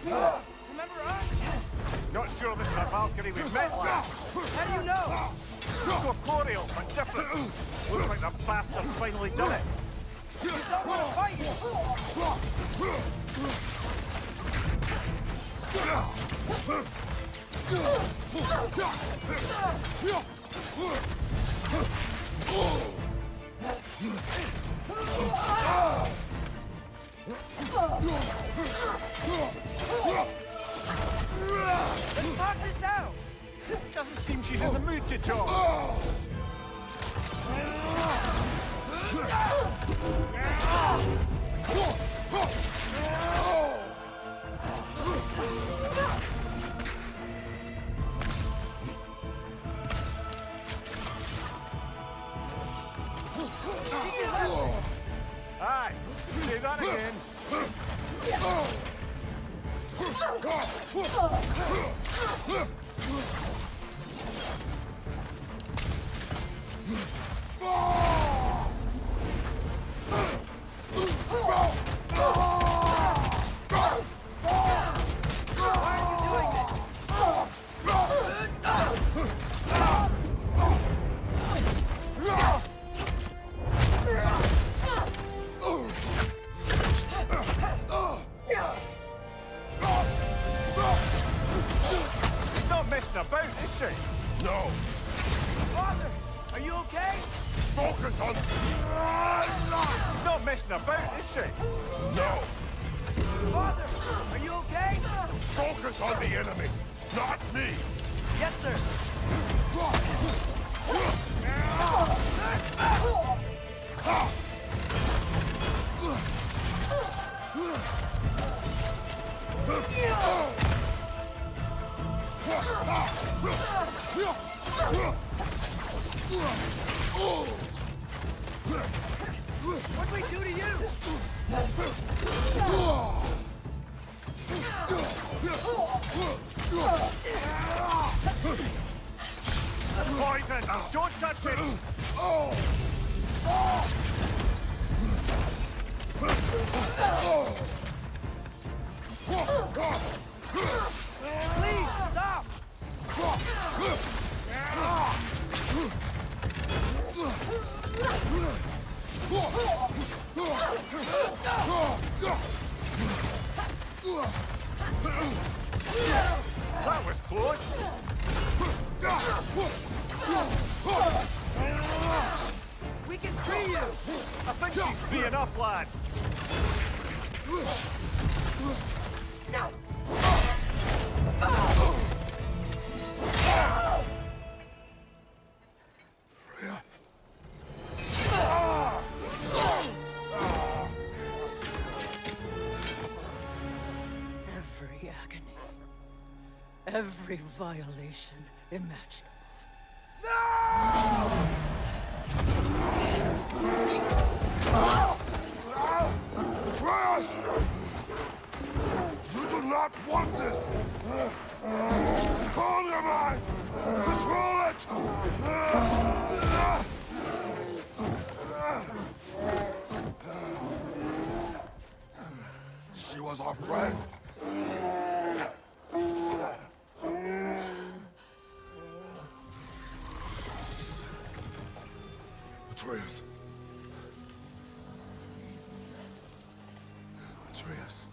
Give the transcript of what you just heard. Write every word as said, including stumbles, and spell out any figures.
Remember us? Not sure this is a Valkyrie we've met with. How do you know? Corporeal, but different. Looks like the bastard's finally done it. You don't want to fight! Let's talk this out! Doesn't seem she's in the mood to talk. Aye, say that again. About, is she? No. Father, are you okay? Focus on... She's not messing about, is she? No. Father, are you okay? Focus on the enemy, not me. Yes, sir. What'd we do to you? Poison! Don't touch it! Please, stop! That was close. We can free you! I think she's free enough, lad. Freya. Every agony, every violation imaginable. Atreus! You do not want this! Call your mind! Control it! She was our friend. Atreus. Atreus.